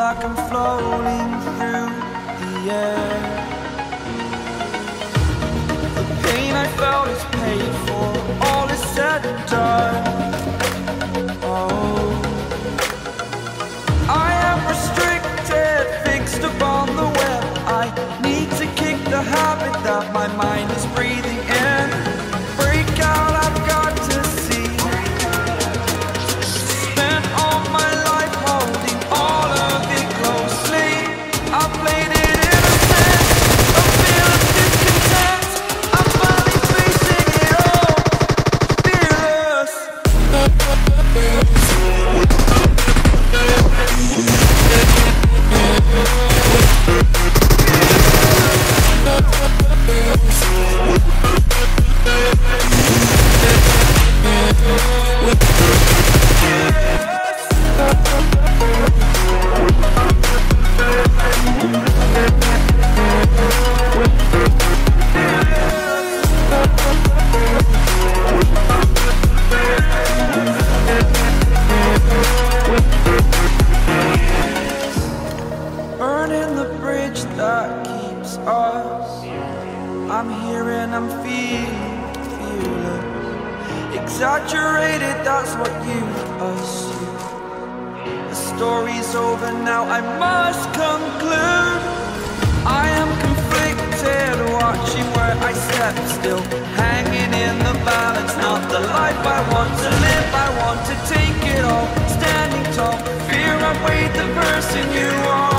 like I'm floating through the air. The pain I felt is paid for, all is said and done. Oh, I am restricted, fixed upon the web. I need to kick the habit that my mind is breathing in. Break out, I've got to see. Spent all my life holding all of it closely. I played it innocent, a feel of discontent. I'm finally facing it all, fearless. Burning the bridge that keeps us. I'm here and I'm feeling fearless. Exaggerated, that's what you assume. The story's over now, I must conclude. I am conflicted, watching where I step still, hanging in the balance. Not the life I want to live, I want to take it all. Standing tall, fear I weighed the person you are.